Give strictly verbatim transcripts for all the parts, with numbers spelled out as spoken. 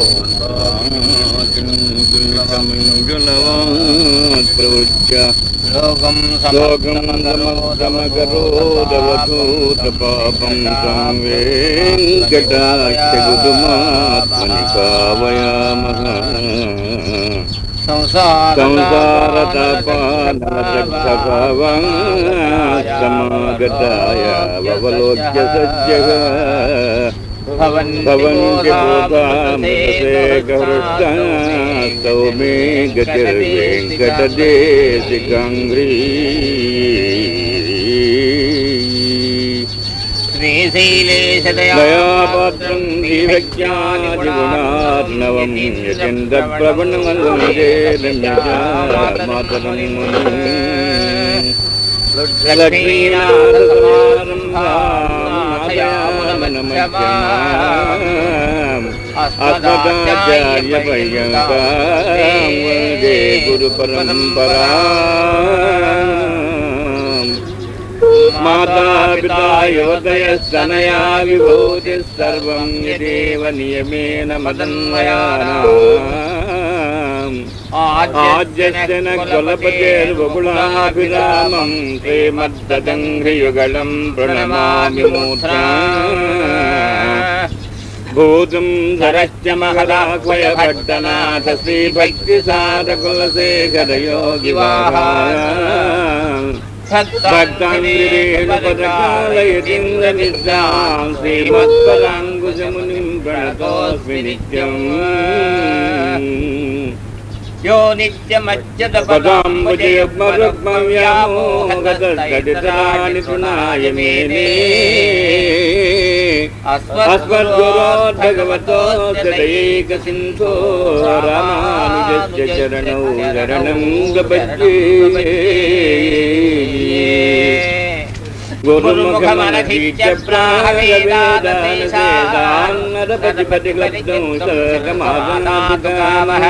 प्रवृत्य लोकं समगरोदवधूतपापं तं वेङ्कटाख्यगुरुमात्मनि पावयामः। संसारतापानलदग्धभावं समागताय ववलोक्य सज्जः भवन्ति बोधामृतसेकहृष्टौ मे गतिर्वेङ्कटदेशिकाङ्घ्री। दयापात्रं दीर्घज्ञानगुणार्णवं यतीन्द्रप्रवणमन्दे रम्यजामातरं लक्ष्मीनाथसमारम्भां अस्मदाचार्यपर्यन्तां वन्दे गुरुपरम्पराम्। माता पिता योदयस्तनया विभूतिः सर्वं यदेव नियमेन मदन्वयानाम्। आद्यस्य न कुलपतेर्वकुलाभिरामं श्रीमद्ददङ्घ्रियुगलं प्रणमामि मूर्धा। भूतं धरश्च महदाह्वयभट्टनाथ श्रीभक्तिसारकुलशेखर योगिवाहान् भक्ताङ्गिरेणुपदकालयतीन्द्रनिद्रां श्रीमत्पराङ्कुशमुनिं प्रणतोऽस्मि नित्यम्। यो नित्यमच्युतपदाम्बुजयुग्मरुग्मव्यामोहगतस्तडितराणि तृणाय मेने अस्मद्गुरोर्भगवतोऽस्य दयैकसिन्धो रामानुजस्य चरणौ शरणं प्रपद्ये। गुरुमुखमनधीत्य प्राहवेदानसेदान्नरपतिपतिग्लब्धं सर्गमागनादिकामः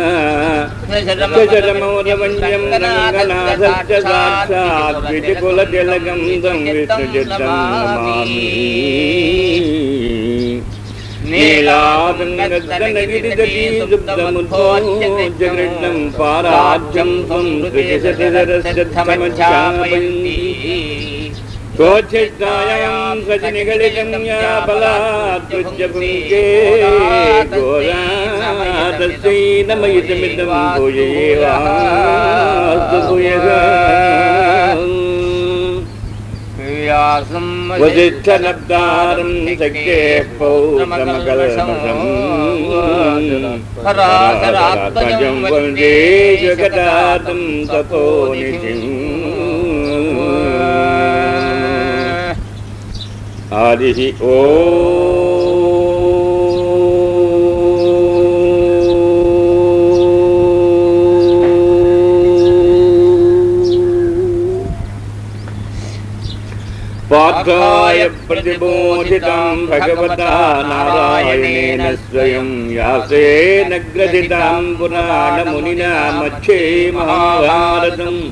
शतमौरवन्द्यं रङ्गनाथस्य साक्षात् विधिकुलतिलकं तं विष्णुचित्तं नमामि। नीलातङ्गगगनगिरिदलीसुप्तमुद्भोज्य कृष्णं पाराज्यं त्वं त्रिशतिधरश्रद्धमध्यापयन्ति। कोच्छिष्टायां सजनिगलितं या बलात्पुज्य पुङ्के घोरातस्यै नमयितमिदं भूयैवास्तु भूयः। वसिष्ठलब्धारं शक्तेः पौत्रमकल्मषम् हराहरात्मजं वन्दे जगदातं तपोनिधिम्। हरिः पार्थाय प्रतिबोधितं भगवता नारायणेन स्वयं व्यासेन ग्रथितं पुराणमुनिना मध्ये महाभारतम्।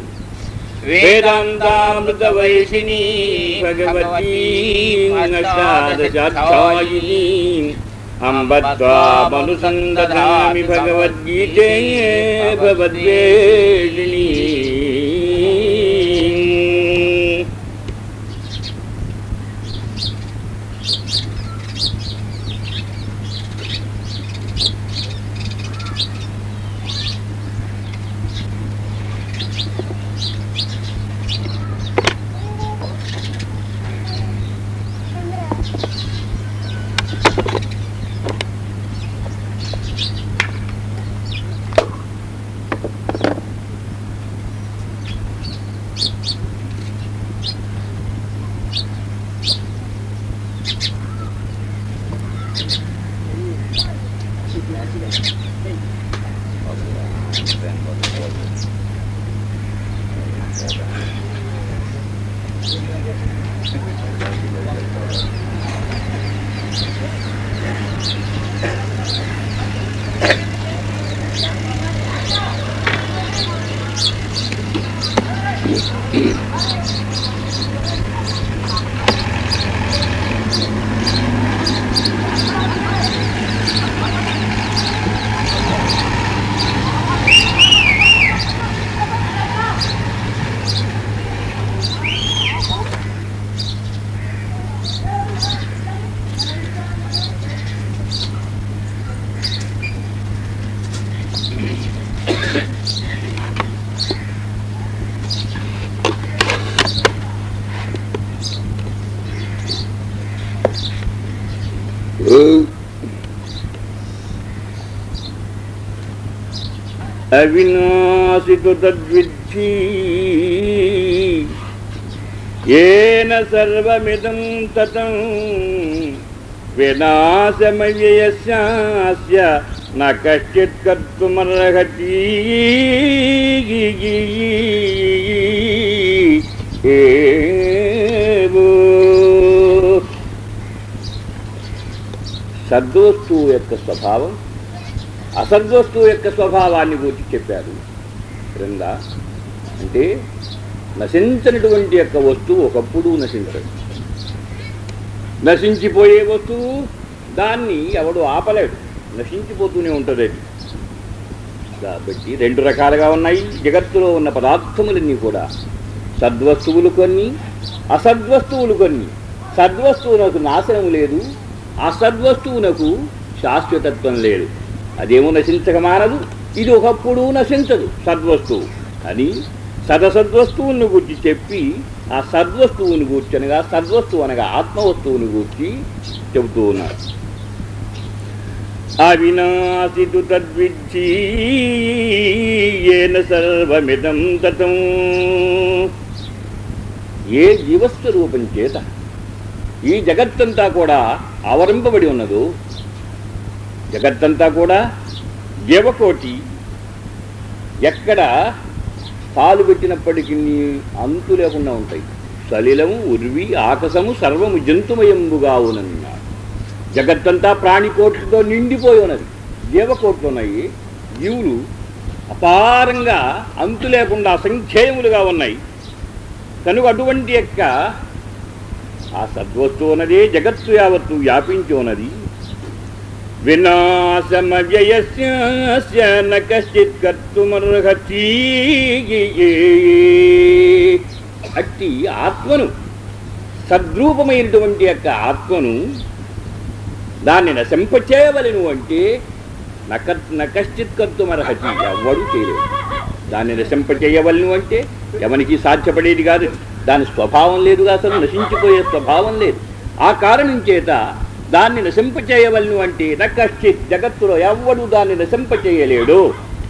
वेदान्तामृतवर्षिणी भगवती अष्टादशाध्यायिनी अम्ब त्वामनुसन्दधामि भगवद्गीते भवद्वेषिणी। అవినాశితు తద్విద్ధి ఏన సర్వమిదం తతం వినాశమవ్యయస్యాస్య న కశ్చిత్ కర్తుమర్హతి. సద్వస్తువు యొక్క స్వభావం అసద్వస్తువు యొక్క స్వభావాన్ని గురించి చెప్పారు క్రింద. అంటే నశించినటువంటి యొక్క వస్తువు ఒకప్పుడు నశించదు, నశించిపోయే వస్తువు దాన్ని ఎవడు ఆపలేడు, నశించిపోతూనే ఉంటుంది. అది కాబట్టి రెండు రకాలుగా ఉన్నాయి జగత్తులో ఉన్న పదార్థములన్నీ కూడా. సద్వస్తువులు కొన్ని, అసద్వస్తువులు కొన్ని. సద్వస్తువునకు నాశనం లేదు, అసద్వస్తువునకు శాశ్వతత్వం లేదు. అదేమో నశించక మానదు, ఇది ఒకప్పుడు నశించదు సద్వస్తువు అని సదసద్వస్తువుని గూర్చి చెప్పి ఆ సద్వస్తువుని గూర్చి అనగా సద్వస్తువు అనగా ఆత్మవస్తువుని గూర్చి చెబుతూ ఉన్నారు. అవినాశితు తద్విద్ధి ఏన సర్వమిదం తతం. ఏ జీవస్వరూపం చేత ఈ జగత్తంతా కూడా ఆవరింపబడి ఉన్నదో, జగత్తంతా కూడా జీవకోటి ఎక్కడ పాలు పెట్టినప్పటికీ అంతు లేకుండా ఉంటాయి. సలిలము ఉర్వి ఆకాశము సర్వము జంతుమయంబుగా ఉన్నన్నారు. జగత్తంతా ప్రాణికోట్లతో నిండిపోయి ఉన్నది, జీవకోట్లు ఉన్నాయి. జీవులు అపారంగా అంతు లేకుండా అసంఖ్యేయములుగా ఉన్నాయి. కనుక అటువంటి యొక్క ఆ సద్వస్తువు ఉన్నదే జగత్తు యావత్తు వ్యాపించి ఉన్నది. వినాశమవ్యయస్య న కశ్చిత్ కర్తుమర్హతి. అట్టి ఆత్మను, సద్రూపమైనటువంటి యొక్క ఆత్మను దాన్ని నశింపచేయవలెను అంటే నక న కశ్చిత్ కర్తుమర్హతి, ఎవ్వడూ చేయలేడు. దాన్ని నశింపచేయవలను అంటే ఎవరికి సాధ్యపడేది కాదు. దాని స్వభావం లేదుగా, అసలు నశించిపోయే స్వభావం లేదు. ఆ కారణం చేత దాన్ని నశింపచేయవలను అంటే న కశ్చిత్, జగత్తులో ఎవ్వడు దాన్ని నశింపచేయలేడు.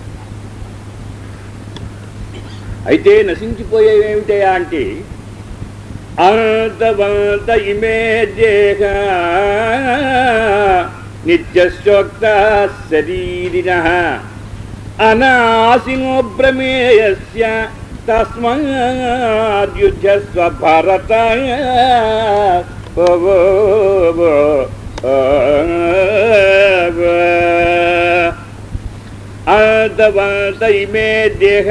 అయితే నశించిపోయేవేమిటయా అంటే అంతవంత ఇమే దేహ నిత్యశోక్త శరీరిణః అనాశినో ప్రమేయస్య తస్మాద్యుధ్యస్వ భారత. అంతవంత ఇమే దేహ.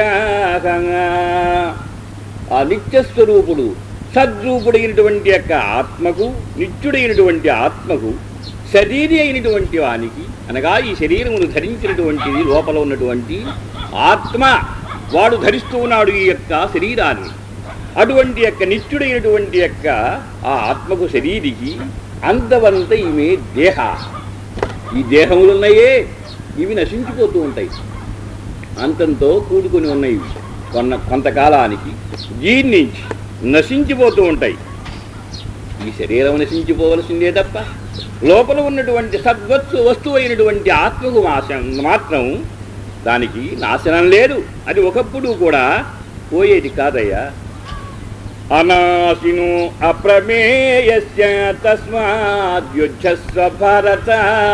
ఆ నిత్యస్వరూపుడు సద్రూపుడైనటువంటి యొక్క ఆత్మకు, నిత్యుడైనటువంటి ఆత్మకు శరీరి అయినటువంటి వానికి అనగా ఈ శరీరమును ధరించినటువంటిది లోపల ఉన్నటువంటి ఆత్మ, వాడు ధరిస్తూ ఉన్నాడు ఈ యొక్క శరీరాన్ని. అటువంటి యొక్క నిత్యుడైనటువంటి యొక్క ఆ ఆత్మకు శరీరికి అంతవంత ఈమె దేహ. ఈ దేహములున్నాయే ఇవి నశించిపోతూ ఉంటాయి, అంతంతో కూడుకొని ఉన్నాయి. కొన్న కొంతకాలానికి జీర్ణించి నశించిపోతూ ఉంటాయి. ఈ శరీరం నశించిపోవలసిందే తప్ప లోపల ఉన్నటువంటి సద్వస్తు వస్తువు అయినటువంటి ఆత్మకు మాత్రం దానికి నాశనం లేదు. అది ఒకప్పుడు కూడా పోయేది కాదయ్యా. అనాశిను అప్రమేయస్య తస్మాద్యుధ్యస్వ భారత.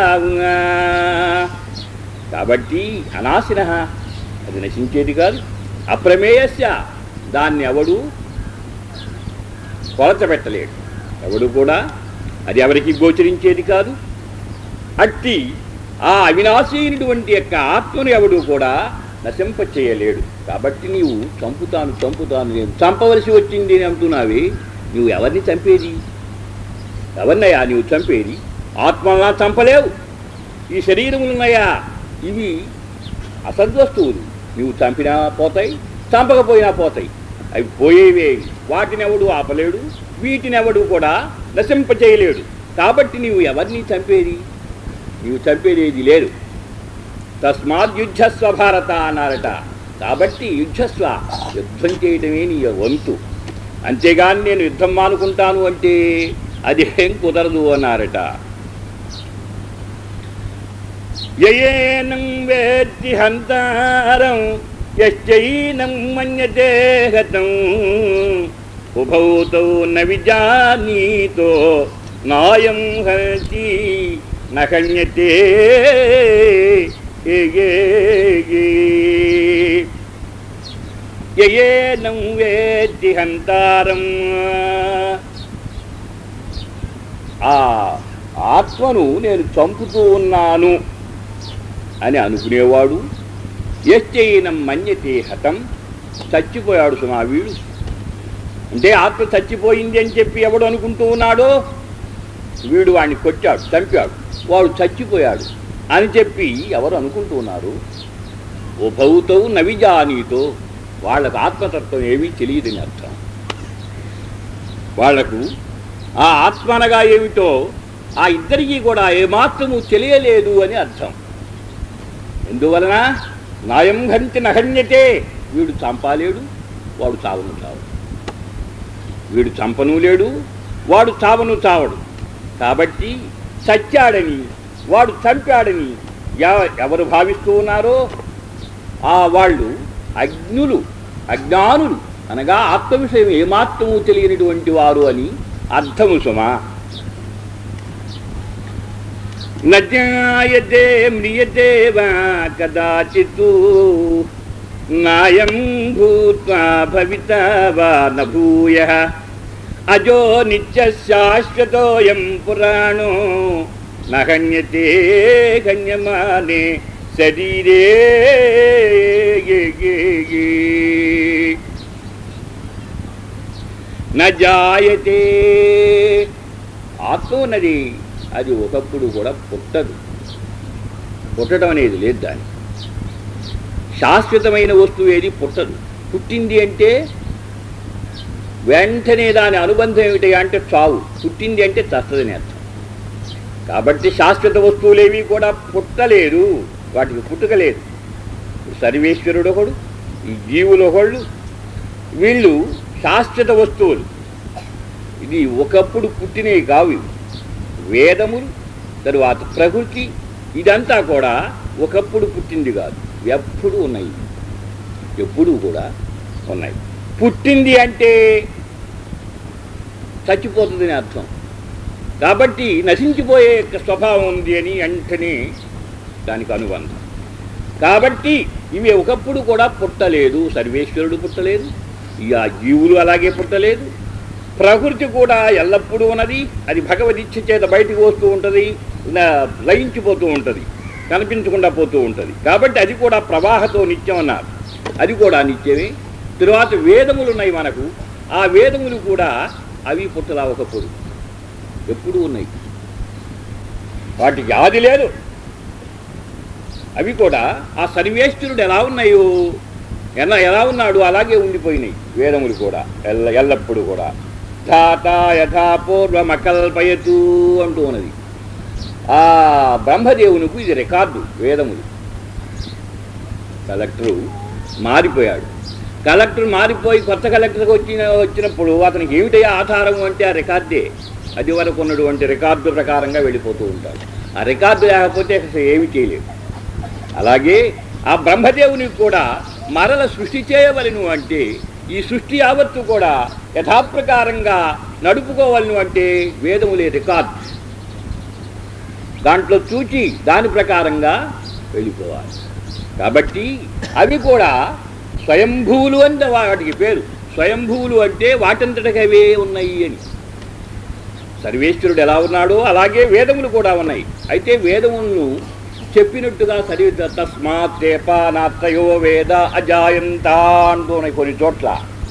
కాబట్టి అనాశినః, అది నశించేది కాదు. అప్రమేయస్య, దాన్ని ఎవడు కొలచబెట్టలేడు, ఎవడు కూడా అది ఎవరికి గోచరించేది కాదు. అట్టి ఆ అవినాశి అయినటువంటి యొక్క ఆత్మను ఎవడు కూడా నశింపచేయలేడు. కాబట్టి నీవు చంపుతాను చంపుతాను నేను చంపవలసి వచ్చింది అని అంటున్నావి. నువ్వు ఎవరిని చంపేది? ఎవరినయ్యా నువ్వు చంపేది? ఆత్మలా చంపలేవు. ఈ శరీరములున్నాయా ఇవి అసద్వస్తువులు. నువ్వు చంపినా పోతాయి, చంపకపోయినా పోతాయి. అవి పోయేవే. వాటిని ఎవడు ఆపలేడు, వీటిని ఎవడు కూడా నశింపచేయలేడు. కాబట్టి నీవు ఎవరిని చంపేది? నీవు చంపేది లేదు. తస్మాత్ యుద్ధస్వ భారత అన్నారట. కాబట్టి యుద్ధస్వ, యుద్ధం చేయటమే నీ వంతు. అంతేగాని నేను యుద్ధం మానుకుంటాను అంటే అదేం కుదరదు అన్నారట. యయేనం వేత్తి హంతారం యశ్చైనం మన్యతే హతం ఉభౌ తౌ న విజానీతో నాయం హంతి నహన్యతే యయేనం వేత్తి హంతారం. ఆ ఆత్మను నేను చంపుతూ ఉన్నాను అని అనుకునేవాడు, యశ్చైనం మన్యతే హతం, చచ్చిపోయాడు సుమా వీడు. అంటే ఆత్మ చచ్చిపోయింది అని చెప్పి ఎవడు అనుకుంటూ ఉన్నాడో వీడు వాడిని కొట్టాడు, చంపాడు, వాడు చచ్చిపోయాడు అని చెప్పి ఎవరు అనుకుంటూ ఉన్నారు. ఉభౌతౌ నవిజానీతో, వాళ్ళకు ఆత్మతత్వం ఏమీ తెలియదని అర్థం. వాళ్లకు ఆ ఆత్మ అనగా ఏమిటో ఆ ఇద్దరికీ కూడా ఏమాత్రము తెలియలేదు అని అర్థం. ఎందువలన నాయం హంతి నహన్యతే, వీడు చంపాలేడు, వాడు చావను చావడు. వీడు చంపను లేడు, వాడు చావను చావడు. కాబట్టి చచ్చాడని వాడు చంపాడని ఎవరు భావిస్తూ ఉన్నారో ఆ వాళ్ళు అజ్ఞులు, అజ్ఞానులు, అనగా ఆత్మ విషయం ఏమాత్రము తెలియనిటువంటి వారు అని అర్థము సుమా. నజాయతే మ్రియతే వా కదాచిత్ నాయం భూత్వా భవితా వా న భూయః అజో నిత్య శాశ్వతోయం పురాణో నహన్యతే గణ్యమానే శరీరే. నజాయతే, ఆత్మ ఉన్నది అది ఒకప్పుడు కూడా పుట్టదు, పుట్టడం అనేది లేదు. దాని శాశ్వతమైన వస్తువు ఏది పుట్టదు. పుట్టింది అంటే వెంటనే దాని అనుబంధం ఏమిటి అంటే చావు, పుట్టింది అంటే చస్తదని అర్థం. కాబట్టి శాశ్వత వస్తువులేవి కూడా పుట్టలేదు, వాటికి పుట్టుకలేదు. సర్వేశ్వరుడు ఒకడు, ఈ జీవులు ఒకళ్ళు, వీళ్ళు శాశ్వత వస్తువులు. ఇది ఒకప్పుడు పుట్టినవి కావు. వేదములు, తరువాత ప్రకృతి, ఇదంతా కూడా ఒకప్పుడు పుట్టింది కాదు, ఎప్పుడు ఉన్నాయి, ఎప్పుడూ కూడా ఉన్నాయి. పుట్టింది అంటే చచ్చిపోతుందని అర్థం. కాబట్టి నశించిపోయే స్వభావం ఉంది అని వెంటనే దానికి అనుబంధం. కాబట్టి ఇవి ఒకప్పుడు కూడా పుట్టలేదు. సర్వేశ్వరుడు పుట్టలేదు, ఇక జీవులు అలాగే పుట్టలేదు. ప్రకృతి కూడా ఎల్లప్పుడూ ఉన్నది, అది భగవదీచ్ఛ చేత బయటకు వస్తూ ఉంటుంది, లయించిపోతూ ఉంటుంది, కనిపించకుండా పోతూ ఉంటుంది. కాబట్టి అది కూడా ప్రవాహతో నిత్యం అన్నారు, అది కూడా నిత్యమే. తరువాత వేదములు ఉన్నాయి మనకు, ఆ వేదములు కూడా అవి పుట్టలా ఒకప్పుడు, ఎప్పుడూ ఉన్నాయి, వాటికి ఆది లేదు. అవి కూడా ఆ సర్వేశ్వరుడు ఎలా ఉన్నాయో, ఎలా ఎలా ఉన్నాడు అలాగే ఉండిపోయినాయి వేదములు కూడా ఎల్ల ఎల్లప్పుడూ కూడా. ధాత యథా పూర్వమకల్పయతు అంటూ ఉన్నది. ఆ బ్రహ్మదేవునికి ఇది రికార్డు. వేదములు కలెక్టరు మారిపోయాడు, కలెక్టర్ మారిపోయి కొత్త కలెక్టర్కి వచ్చిన వచ్చినప్పుడు అతనికి ఏమిటయ్యా ఆధారం అంటే ఆ రికార్డే. అది వరకు ఉన్నటువంటి రికార్డు ప్రకారంగా వెళ్ళిపోతూ ఉంటాడు. ఆ రికార్డు లేకపోతే అసలు ఏమి చేయలేదు. అలాగే ఆ బ్రహ్మదేవునికి కూడా మరల సృష్టి చేయవలను అంటే ఈ సృష్టి యావత్తు కూడా యథాప్రకారంగా నడుపుకోవలను అంటే వేదములే రికార్డు. దాంట్లో చూచి దాని ప్రకారంగా వెళ్ళిపోవాలి. కాబట్టి అవి కూడా స్వయంభూవులు అంటే వాటికి పేరు. స్వయంభూవులు అంటే వాటంతటికి అవే ఉన్నాయి అని. సర్వేశ్వరుడు ఎలా ఉన్నాడో అలాగే వేదములు కూడా ఉన్నాయి. అయితే వేదములను చెప్పినట్టుగా సరి తస్మాత్తేపానాత్రయో వేద అజాయంత అంటూ ఉన్నాయి కొన్ని చోట్ల.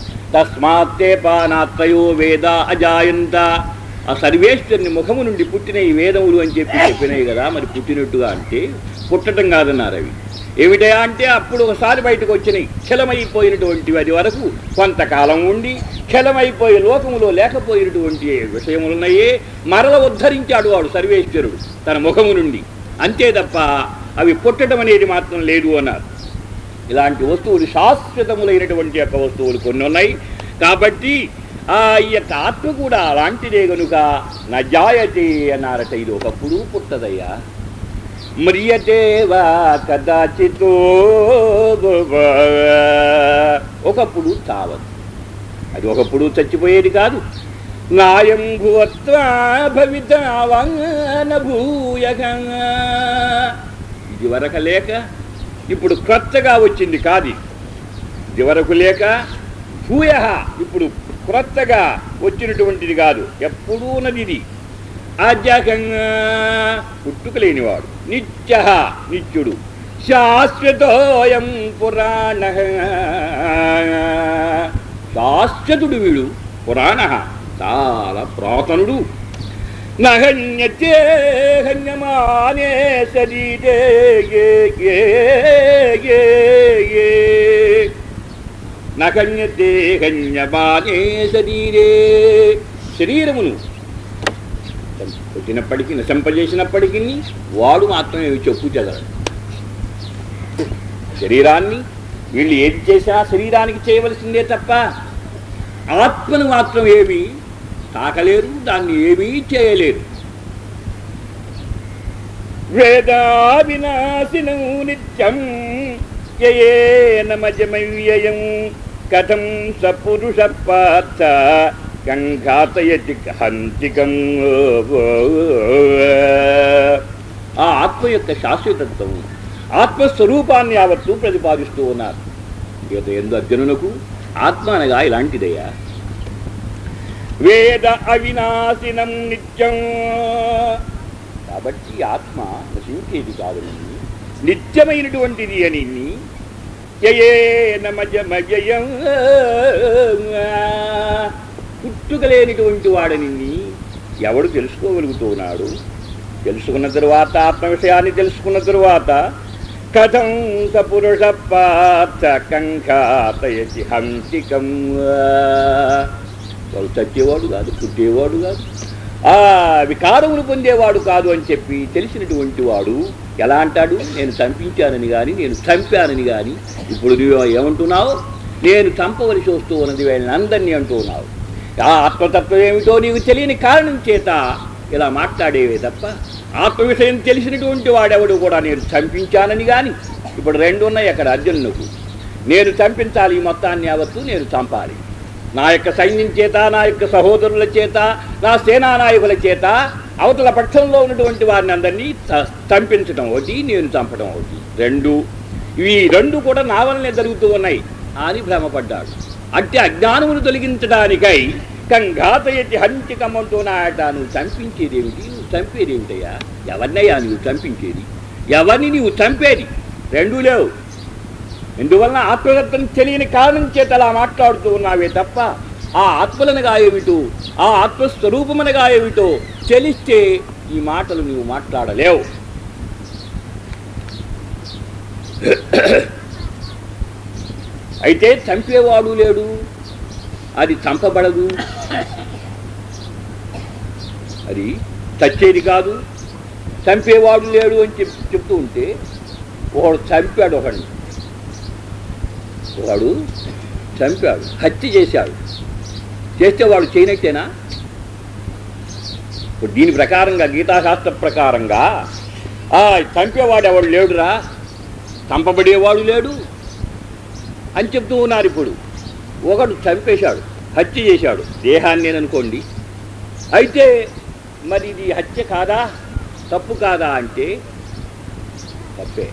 తస్మాత్తేపానాత్రయో వేద అజాయంత, ఆ సర్వేశ్వరుని ముఖము నుండి పుట్టిన ఈ వేదములు అని చెప్పి చెప్పినాయి కదా. మరి పుట్టినట్టుగా అంటే పుట్టడం కాదన్నారు. అవి ఏమిటయా అంటే అప్పుడు ఒకసారి బయటకు వచ్చినాయి, క్షలమైపోయినటువంటివి. అది వరకు కొంతకాలం ఉండి క్షలమైపోయి లోకములో లేకపోయినటువంటి విషయములున్నాయే మరల ఉద్ధరించాడు వాడు సర్వేశ్వరుడు తన ముఖము నుండి, అంతే తప్ప అవి పుట్టడం అనేది మాత్రం లేదు అన్నారు. ఇలాంటి వస్తువులు శాశ్వతములైనటువంటి యొక్క వస్తువులు కొన్ని ఉన్నాయి. కాబట్టి ఆ యొక్క ఆత్మ కూడా అలాంటిదే కనుక నజాయతే అన్నారట. ఇది ఒకప్పుడు పుట్టదయ్యా, మ్రియతే వా కదాచితో, ఒకప్పుడు చావదు, అది ఒకప్పుడు చచ్చిపోయేది కాదు. నాయం భూత్వా భవితావనభూయక, ఇది వరకు లేక ఇప్పుడు క్రొత్తగా వచ్చింది కాదు, ఇది వరకు లేక భూయ ఇప్పుడు క్రొత్తగా వచ్చినటువంటిది కాదు, ఎప్పుడూ నది. అజకంగా పుట్టుకలేనివాడు, నిత్య నిత్యుడు, శాశ్వతోయం పురాణ శాశ్వతుడు వీడు, పురాణ చాలా పురాతనుడు. నహన్యతే హన్యమానే శరీరే, నహన్యతే హన్యమానే శరీరే, శరీరమును వచ్చినప్పటికీ నశింపజేసినప్పటికీ వాడు మాత్రమే చెప్పు చదవడు. శరీరాన్ని వీళ్ళు ఏది చేసినా శరీరానికి చేయవలసిందే తప్ప ఆత్మను మాత్రం ఏమీ తాకలేరు, దాన్ని ఏమీ చేయలేరు. వేదావినాశినం నిత్యం యయేన మజమవ్యయం కథం సపురుష పార్థ కంఘాతయతి హంతికం. ఆ ఆత్మ యొక్క శాశ్వతత్వం, ఆత్మస్వరూపాన్ని యావత్తు ప్రతిపాదిస్తూ ఉన్నారు. గీత ఎందు అర్జునునకు ఆత్మ అనగా ఇలాంటిదయ్యా. వేద అవినాశినం నిత్యం, కాబట్టి ఆత్మ నశించేది కాదు, నిత్యమైనటువంటిది అని. యయేన మజమవ్యయం, పుట్టుకలేనిటువంటి వాడని ఎవడు తెలుసుకోగలుగుతున్నాడు? తెలుసుకున్న తరువాత, ఆత్మ విషయాన్ని తెలుసుకున్న తరువాత కథం సపురుష పార్థ కంఘాతయతి హంతికం, వాడు చచ్చేవాడు కాదు, పుట్టేవాడు కాదు, ఆ వికారమును పొందేవాడు కాదు అని చెప్పి తెలిసినటువంటి వాడు ఎలా అంటాడు? నేను చంపించానని కానీ, నేను చంపానని కానీ. ఇప్పుడు నువ్వు ఏమంటున్నావు? నేను చంపవలసి వస్తూ ఉన్నది వీళ్ళని అందరినీ అంటూ ఉన్నావు. ఆ ఆత్మతత్వం ఏమిటో నీకు తెలియని కారణం చేత ఇలా మాట్లాడేవే తప్ప ఆత్మ విషయం తెలిసినటువంటి వాడెవడు కూడా నేను చంపించానని కానీ. ఇప్పుడు రెండు ఉన్నాయి అక్కడ అర్జునులకు. నేను చంపించాలి, ఈ మొత్తాన్ని యావత్తు నేను చంపాలి. నా యొక్క సైన్యం చేత, నా యొక్క సహోదరుల చేత, నా సేనానాయకుల చేత అవతల పక్షంలో ఉన్నటువంటి వారిని అందరినీ చంపించడం ఒకటి, నేను చంపడం ఒకటి. రెండు, ఇవి రెండు కూడా నా వల్లనే జరుగుతూ ఉన్నాయి అని భ్రమపడ్డాడు. అట్టి అజ్ఞానమును తొలగించడానికై కంఘాతయతి హంతికమంటూ నాయట. నువ్వు చంపించేదేమిటి? నువ్వు చంపేదేమిటయ్యా? ఎవరినయ్యా నువ్వు చంపించేది? ఎవరిని నువ్వు చంపేది? రెండూ లేవు. ఎందువలన ఆత్మతత్వం తెలియని కారణం చేత అలా మాట్లాడుతూ ఉన్నావే తప్ప ఆ ఆత్మలనగా ఏమిటో, ఆ ఆత్మస్వరూపమనగా ఏమిటో తెలిస్తే ఈ మాటలు నువ్వు మాట్లాడలేవు. అయితే చంపేవాడు లేడు, అది చంపబడదు, అది చచ్చేది కాదు. చంపేవాడు లేడు అని చెప్ చెప్తూ ఉంటే వాడు చంపాడు, ఒకడిని వాడు చంపాడు, హత్య చేశాడు. చేస్తే వాడు చేయనట్టేనా? ఇప్పుడు దీని ప్రకారంగా, గీతాశాస్త్ర ప్రకారంగా చంపేవాడు ఎవడు లేడురా, చంపబడేవాడు లేడు అని చెప్తూ ఉన్నారు. ఇప్పుడు ఒకడు చంపేశాడు, హత్య చేశాడు దేహాన్ని అనుకోండి. అయితే మరి ఇది హత్య కాదా, తప్పు కాదా అంటే తప్పే.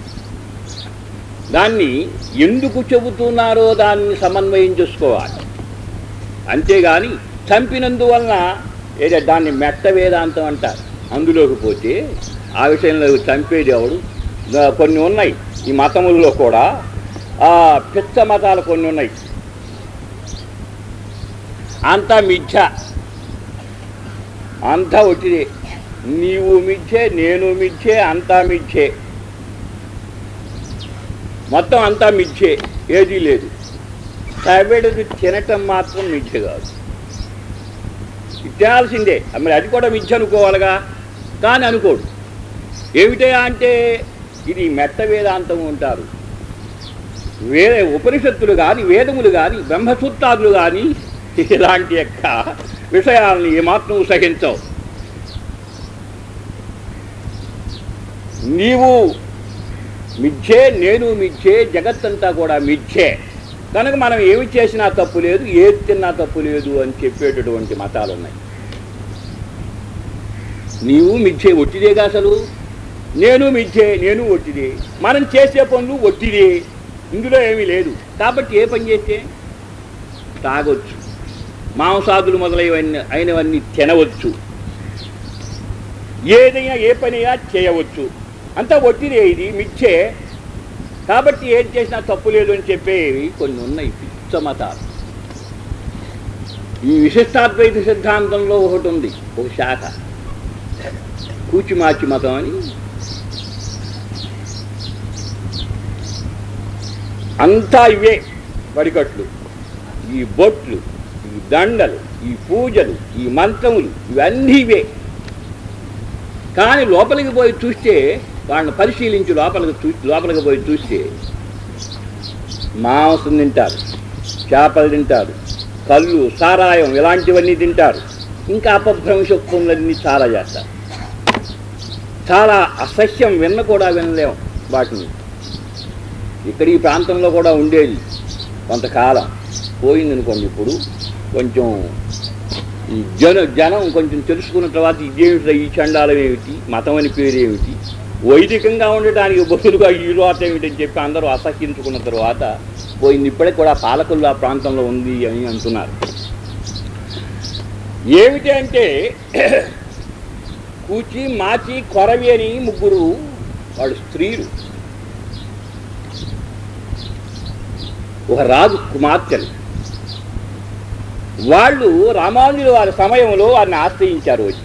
దాన్ని ఎందుకు చెబుతున్నారో దాన్ని సమన్వయం చేసుకోవాలి. అంతేగాని చంపినందువలన ఏదో దాన్ని మెట్ట వేదాంతం అంటారు. అందులోకి పోతే ఆ విషయంలో చంపేది ఎవడు? కొన్ని ఉన్నాయి ఈ మతముల్లో కూడా, ఆ పిచ్చ మతాలు కొన్ని ఉన్నాయి. అంతా మిథ్య, అంతా ఒట్టిదే, నీవు మిథ్యే, నేను మిథ్యే, అంతా మిథ్యే, మొత్తం అంతా మిథ్యే, ఏదీ లేదు. తబెడది తినటం మాత్రం మిథ్య కాదు, తినాల్సిందే. మరి అది కూడా మిథ్య అనుకోవాలిగా, కానీ అనుకోడు. ఏమిటా అంటే ఇది మెట్ట వేదాంతం ఉంటారు. వే ఉపనిషత్తులు కానీ, వేదములు కానీ, బ్రహ్మసూత్రాదులు కానీ ఇలాంటి యొక్క విషయాలను ఏమాత్రం సహించవు. నీవు మిథ్యే, నేను మిథ్యే, జగత్తంతా కూడా మిథ్యే, కనుక మనం ఏమి చేసినా తప్పు లేదు, ఏది తిన్నా తప్పు లేదు అని చెప్పేటటువంటి మతాలు ఉన్నాయి. నీవు మిథ్యే, ఒట్టిదేగా అసలు. నేను మిథ్యే, నేను ఒట్టిదే. మనం చేసే పనులు ఒట్టిదే, ఇందులో ఏమీ లేదు. కాబట్టి ఏ పని చేస్తే తాగొచ్చు, మాంసాదులు మొదలైనవన్నీ అయినవన్నీ తినవచ్చు, ఏదైనా ఏ పనిగా చేయవచ్చు, అంతా ఒట్టిదే, ఇది మిథ్యే. కాబట్టి ఏం చేసినా తప్పు లేదు అని చెప్పేవి కొన్ని ఉన్నాయి పిచ్చ మతాలు. ఈ విశిష్టాద్వైత సిద్ధాంతంలో ఒకటి ఉంది, ఒక శాఖ, కూచిమాచి మతం అని. అంతా ఇవే వడికట్లు, ఈ బొట్లు, ఈ దండలు, ఈ పూజలు, ఈ మంత్రములు, ఇవన్నీ ఇవే. కానీ లోపలికి పోయి చూస్తే, వాళ్ళని పరిశీలించి లోపలికి చూ లోపలికి పోయి చూస్తే మాంసం తింటారు, చేపలు తింటారు, కళ్ళు, సారాయం ఇలాంటివన్నీ తింటారు, ఇంకా అపభ్రంశత్వములన్నీ చాలా చేస్తారు. చాలా అసహ్యం, విన్న కూడా వినలేము వాటిని. ఇక్కడ ఈ ప్రాంతంలో కూడా ఉండేది కొంతకాలం, పోయిందనుకోండి. ఇప్పుడు కొంచెం ఈ జన జనం కొంచెం తెలుసుకున్న తర్వాత ఇదేమిటి, ఈ చండాలం ఏమిటి, మతం అని పేరు ఏమిటి, వైదికంగా ఉండటానికి బదులుగా ఈ లోత ఏమిటని చెప్పి అందరూ అసహ్యించుకున్న తర్వాత పోయింది. ఇప్పటికి కూడా పాలకులు ఆ ప్రాంతంలో ఉంది అని అంటున్నారు. ఏమిటి అంటే కూచి, మాచి, కొరవి అని ముగ్గురు వాళ్ళు స్త్రీలు, ఒక రాజు కుమార్తెలు. వాళ్ళు రామానుజుల వారి సమయంలో వారిని ఆశ్రయించారు. వచ్చి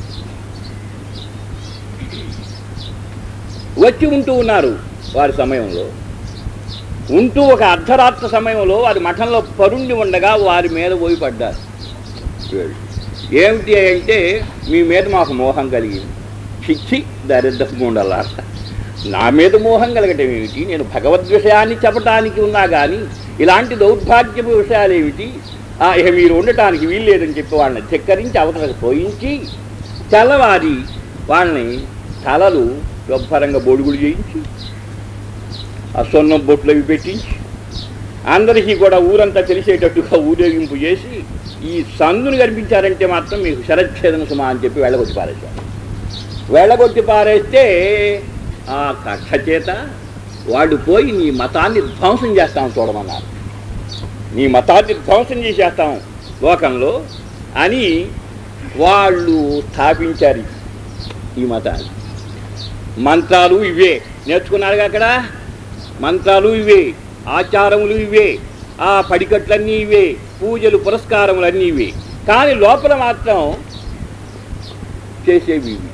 వచ్చి ఉంటూ ఉన్నారు. వారి సమయంలో ఉంటూ ఒక అర్ధరాత్ర సమయంలో వారి మఠంలో పరుండి ఉండగా వారి మీద పోయి పడ్డారు. ఏమిటి అంటే, మీ మీద మాకు మోహం కలిగింది. చిచ్చి దరిద్రపు ఉండాల, నా మీద మోహం కలగటం ఏమిటి, నేను భగవద్ విషయాన్ని చెప్పటానికి ఉన్నా కానీ ఇలాంటి దౌర్భాగ్యపు విషయాలు ఏమిటి, ఇక మీరు ఉండటానికి వీల్లేదని చెప్పి వాళ్ళని ధిక్కరించి అవతలకు పోయించి, తెల్లవారి వాళ్ళని తలలు శుభ్రంగా బొడుగులు చేయించి, ఆ సొన్నం బొట్లు అవి పెట్టించి, అందరికీ కూడా ఊరంతా తెలిసేటట్టుగా ఊరేగింపు చేసి, ఈ సందుని కనిపించారంటే మాత్రం మీకు శరచ్ఛేదన సుమా అని చెప్పి వెళ్ళగొట్టి పారేశారు. వెళ్ళగొట్టి పారేస్తే ఆ కక్ష చేత వాడు పోయి నీ మతాన్ని ధ్వంసం చేస్తాం చూడమన్నారు. నీ మతాన్ని ధ్వంసం చేసేస్తాం లోకంలో అని వాళ్ళు స్థాపించారు ఈ మతాన్ని. మంత్రాలు ఇవే నేర్చుకున్నారుగా అక్కడ, మంత్రాలు ఇవే, ఆచారములు ఇవే, ఆ పడికట్లన్నీ ఇవే, పూజలు పురస్కారములన్నీ ఇవే. కానీ లోపల మాత్రం చేసేవి ఇవి.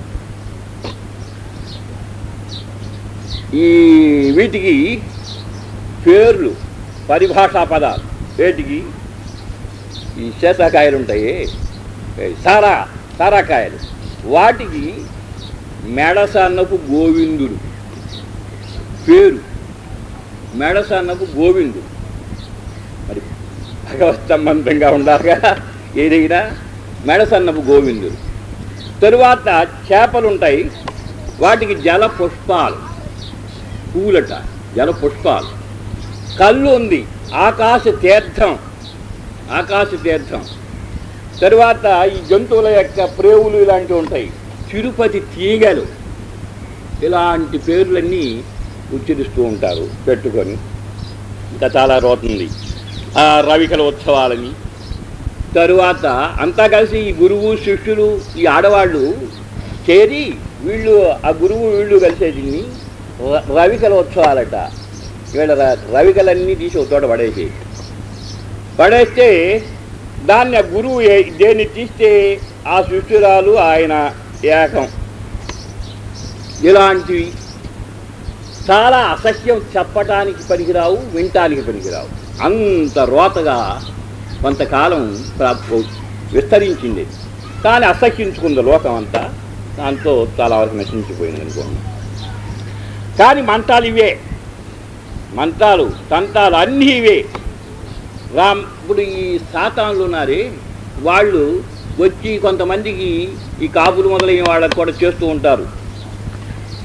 ఈ వీటికి పేర్లు, పరిభాషా పదాలు. వీటికి ఈ శేషకాయలు ఉంటాయి, సారా సారాకాయలు, వాటికి మెడసన్నపు గోవిందుడు పేరు. మెడసన్నపు గోవిందుడు మరి భగవత్ సంబంధంగా ఉండాలిగా ఏదైనా. మెడసన్నపు గోవిందుడు. తరువాత చేపలుంటాయి, వాటికి జల పుష్పాలు, పూలట జల పుష్పాలు. కళ్ళు ఉంది, ఆకాశ తీర్థం, ఆకాశ తీర్థం. తరువాత ఈ జంతువుల యొక్క ప్రేవులు ఇలాంటివి ఉంటాయి, తిరుపతి తీగలు, ఇలాంటి పేర్లన్నీ ఉచ్చరిస్తూ ఉంటారు పెట్టుకొని. ఇంకా చాలా రోతుంది ఆ రవికల ఉత్సవాలని. తరువాత అంతా కలిసి ఈ గురువు శిష్యులు ఈ ఆడవాళ్ళు చేరి వీళ్ళు ఆ గురువు వీళ్ళు కలిసేది రవికల ఉత్సవాలట. వీళ్ళ రవికలన్నీ తీసి ఒక తోట పడేసి పడేస్తే దాన్ని ఆ గురువు దేన్ని తీస్తే ఆ శిష్యురాలు ఆయన ఏకం. ఇలాంటివి చాలా అసహ్యం, చెప్పటానికి పనికిరావు, వినటానికి పనికిరావు. అంత రోతగా కొంతకాలం విస్తరించింది. కానీ అసహ్యించుకుంది లోకం అంతా, దాంతో చాలా వరకు నశించిపోయింది అనుకోండి. కానీ మంత్రాలు ఇవే, మంత్రాలు తంత్రాలు అన్నీ ఇవే. రామ్ ఇప్పుడు ఈ సాతాన్లు ఉన్నారే, వాళ్ళు వచ్చి కొంతమందికి ఈ కాపులు మొదలైన వాళ్ళకు కూడా చేస్తూ ఉంటారు.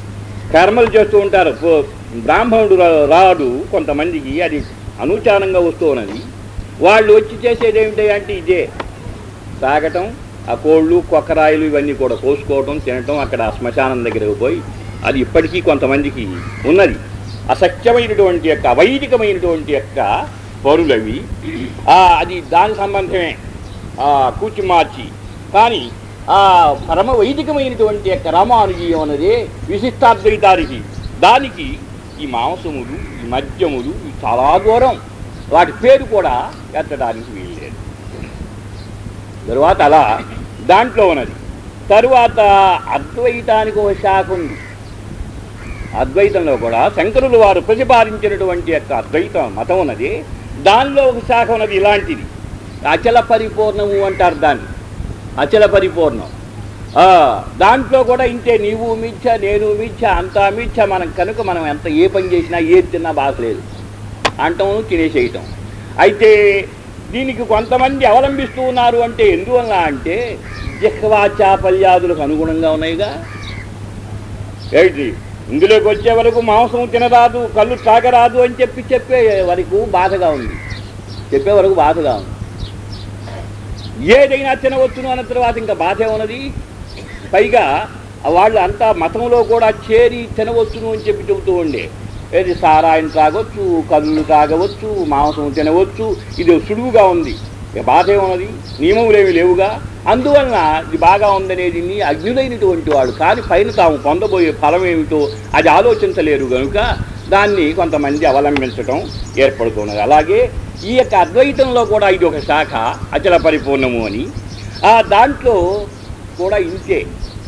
కర్మలు చేస్తూ ఉంటారు. బ్రాహ్మణుడు రాడు కొంతమందికి, అది అనుచారంగా వస్తూ ఉన్నది. వాళ్ళు వచ్చి చేసేది ఏమిటి అంటే ఇదే తాగటం, ఆ కోళ్ళు కొక్కరాయిలు ఇవన్నీ కూడా కోసుకోవటం, తినటం, అక్కడ శ్మశానం దగ్గరకు పోయి. అది ఇప్పటికీ కొంతమందికి ఉన్నది. అసత్యమైనటువంటి యొక్క అవైదికమైనటువంటి యొక్క పరులవి. అది దాని సంబంధమే కూర్చి మార్చి. కానీ ఆ పరమ వైదికమైనటువంటి యొక్క రామానుజీయం అన్నదే విశిష్టాద్వైతానికి. దానికి ఈ మాంసములు, ఈ మద్యములు చాలా దూరం, వాటి పేరు కూడా ఎత్తడానికి వీల్లేదు. తరువాత అలా దాంట్లో ఉన్నది. తరువాత అద్వైతానికి ఒక శాఖ ఉంది. అద్వైతంలో కూడా శంకరులు వారు ప్రతిపాదించినటువంటి యొక్క అద్వైత మతం ఉన్నది. దానిలో ఒక శాఖ ఉన్నది ఇలాంటిది, అచల పరిపూర్ణము అంటారు దాన్ని. అచల పరిపూర్ణం. దాంట్లో కూడా ఇంతే, నీవు మిచ్చ, నేను మిచ్చ, అంతా మిచ్చ. మనం కనుక మనం ఎంత ఏ పని చేసినా ఏది తిన్నా బాసలేదు అంటాము, తినేసేయటం. అయితే దీనికి కొంతమంది అవలంబిస్తూ ఉన్నారు. అంటే ఎందువల్ల అంటే జిహ్వాచాపల్యాదులకు అనుగుణంగా ఉన్నాయిగా. ఏంటి ఇందులోకి వచ్చే వరకు మాంసం తినరాదు, కళ్ళు తాగరాదు అని చెప్పి చెప్పే వరకు బాధగా ఉంది, చెప్పే వరకు బాధగా ఉంది. ఏదైనా తినవచ్చును అన్న తర్వాత ఇంకా బాధే ఉన్నది. పైగా వాళ్ళు అంతా మతంలో కూడా చేరి తినవచ్చును అని చెప్పి చెబుతూ ఉండే. ఏది సారాయిని తాగొచ్చు, కళ్ళు తాగవచ్చు, మాంసం తినవచ్చు. ఇది సులువుగా ఉంది, ఇక బాధే ఉన్నది, నియమములేమి లేవుగా. అందువలన ఇది బాగా ఉందనేది అజ్ఞులైనటువంటి వాడు కానీ పైన తాము పొందబోయే ఫలం ఏమిటో అది ఆలోచించలేరు కనుక దాన్ని కొంతమంది అవలంబించటం ఏర్పడుతున్నది. అలాగే ఈ యొక్క అద్వైతంలో కూడా ఇది ఒక శాఖ, అచల పరిపూర్ణము అని. ఆ దాంట్లో కూడా ఇంతే.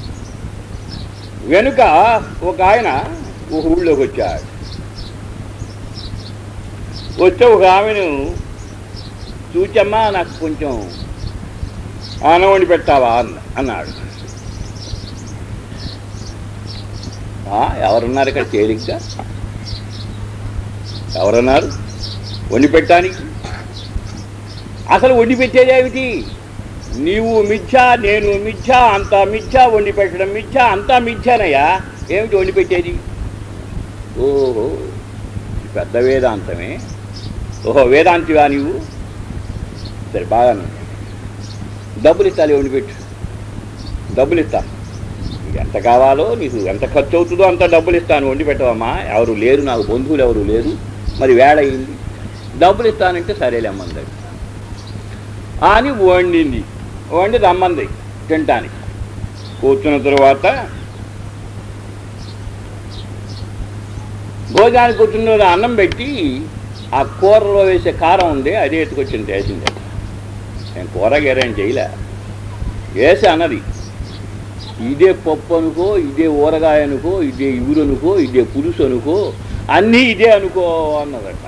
వెనుక ఒక ఆయన ఒక ఊళ్ళోకి వచ్చాడు. వచ్చే ఒక ఆమెను చూచమ్మా, నాకు కొంచెం అన్నం వండి పెట్టావా అన్న అన్నాడు. ఎవరున్నారు ఇక్కడ తేలిగ్గా? ఎవరున్నారు వండి పెట్టడానికి? అసలు వండి పెట్టేదేమిటి? నీవు మిథ్యా, నేను మిథ్యా, అంతా మిథ్యా, వండి పెట్టడం మిథ్యా, అంతా మిథ్యానయ్యా. ఏమిటి వండి పెట్టేది? ఓహో, పెద్ద వేదాంతమే. ఓహో, వేదాంతివా నీవు? సరే, బాగా డబ్బులు ఇస్తాను, వండి పెట్టు. డబ్బులు ఇస్తాను, నీకు ఎంత కావాలో, నీకు ఎంత ఖర్చు అవుతుందో అంత డబ్బులు ఇస్తాను, వండి పెట్టవమ్మా. ఎవరు లేరు, నాకు బంధువులు ఎవరు లేరు, మరి వేడయింది, డబ్బులు ఇస్తానంటే సరేలేమ్మంది అని వండింది. వండి రమ్మంది తినటానికి. కూర్చున్న తర్వాత భోజనానికి కూర్చున్న అన్నం పెట్టి ఆ కూరలో వేసే కారం ఉంది, అదే ఎత్తుకొచ్చింది వేసింది. నేను కూర గేరేం చేయలే, వేసే అన్నది. ఇదే పప్పు అనుకో, ఇదే ఊరగాయ అనుకో, ఇదే ఇగురు అనుకో, ఇదే పులుసు అనుకో, అన్నీ ఇదే అనుకో అన్నదట.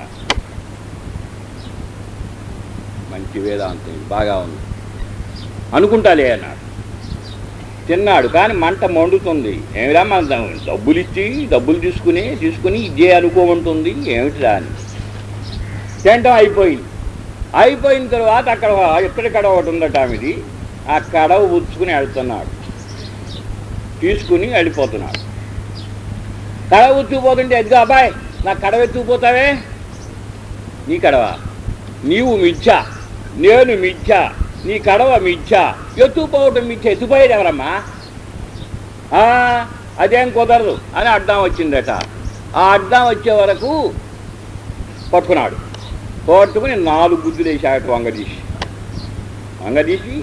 మంచి వేదాంతం, బాగా ఉంది అనుకుంటాలే అన్నాడు. తిన్నాడు, కానీ మంట మండుతుంది. ఏమిరా, మన డబ్బులు ఇచ్చి డబ్బులు తీసుకుని తీసుకుని ఇదే అనుకోమంటుంది ఏమిటిరా అని. తినటం అయిపోయింది. అయిపోయిన తర్వాత అక్కడ ఎక్కడ కడవ ఒకటి ఉందట ఆమెది. ఆ కడవ ఉచ్చుకుని వెళ్తున్నాడు, తీసుకుని వెళ్ళిపోతున్నాడు. కడవ ఉచ్చుకుపోతుంటే, ఎదుగు అబ్బాయి, నాకు కడవ ఎత్తుకుపోతావే? నీ కడవ, నీవు మిథ్యా, నేను మిథ్యా, నీ కడవ మిథ్యా, ఎత్తుకుపోవటం మిథ్య, ఎత్తుపోయేది ఎవరమ్మా? అదేం కుదరదు అని అడ్డం వచ్చిందట. ఆ అడ్డం వచ్చే వరకు పట్టుకున్నాడు. పట్టుకుని నాలుగు గుద్దులు వేసాడు వంగదీసి. వంగదీసి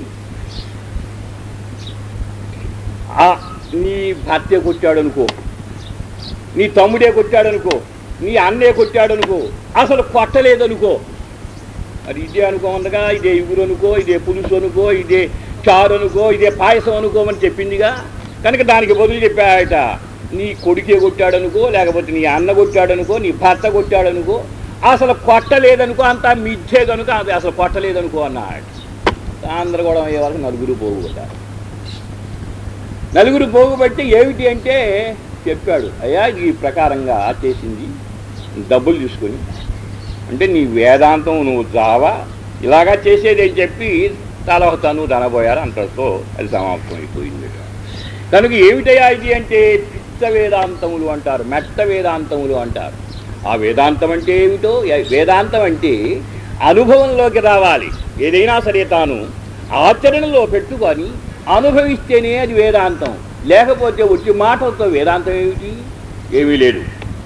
నీ భర్తే కొట్టాడు అనుకో, నీ తమ్ముడే కొట్టాడు అనుకో, నీ అన్నే కొట్టాడు అనుకో, అసలు కొట్టలేదనుకో, మరి ఇదే అనుకోమండగా, ఇదే ఇగురు అనుకో, ఇదే పులుసు అనుకో, ఇదే చారు అనుకో, ఇదే పాయసం అనుకోమని చెప్పిందిగా. కనుక దానికి బదులు చెప్పాయట, నీ కొడుకే కొట్టాడనుకో, లేకపోతే నీ అన్న కొట్టాడనుకో, నీ భర్త కొట్టాడనుకో, అసలు కొట్టలేదనుకో, అంతా మిథ్యే కనుక అది అసలు కొట్టలేదనుకో అన్నాడు. ఆంధ్రగూడెం అయ్యే వాళ్ళకి నలుగురు పోగుబట్టారు. నలుగురు పోగుబట్టి ఏమిటి అంటే చెప్పాడు, అయ్యా ఈ ప్రకారంగా చేసింది, డబ్బులు తీసుకొని, అంటే నీ వేదాంతం నువ్వు జావా ఇలాగా చేసేది అని చెప్పి తలహతాను ధనపోయారు అంతటితో అది సమాప్తం అయిపోయింది. కనుక ఏమిటయ్యా ఇది అంటే క్లిష్ట వేదాంతములు అంటారు, మెట్ట వేదాంతములు అంటారు. ఆ వేదాంతం అంటే ఏమిటో, వేదాంతం అంటే అనుభవంలోకి రావాలి. ఏదైనా సరే తాను ఆచరణలో పెట్టుకొని అనుభవిస్తేనే అది వేదాంతం. లేకపోతే వచ్చి మాటలతో వేదాంతం ఏమిటి? ఏమీ లేదు.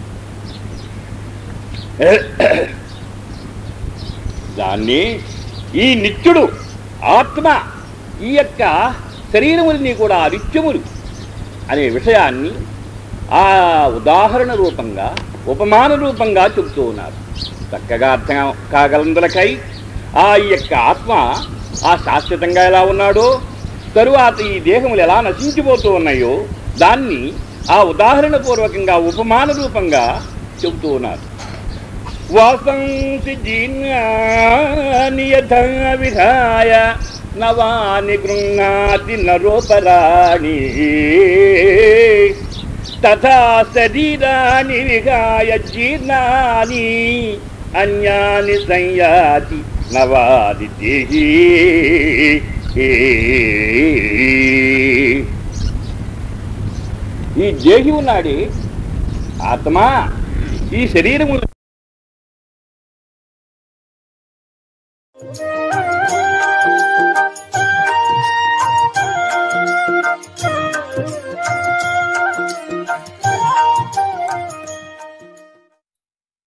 దాన్ని ఈ నిత్యుడు ఆత్మ ఈ యొక్క శరీరములని కూడా నిత్యములు అనే విషయాన్ని ఆ ఉదాహరణ రూపంగా ఉపమాన రూపంగా చెబుతూ ఉన్నారు. చక్కగా అర్థం కాగలందులకై ఆ యొక్క ఆత్మ ఆ శాశ్వతంగా ఎలా ఉన్నాడో, తరువాత ఈ దేహములు ఎలా నశించిపోతూ ఉన్నాయో దాన్ని ఆ ఉదాహరణ పూర్వకంగా ఉపమాన రూపంగా చెబుతూ ఉన్నారు. వాసంసి జీర్ణాని యథా విహాయ నవాని గృహ్ణాతి నరోపరాణి తథా శరీరాని విహాయ జీర్ణాని అన్యాని సంయాతి నవాది దేహి. ఈ దేహి ఉన్నాడే ఆత్మ ఈ శరీరము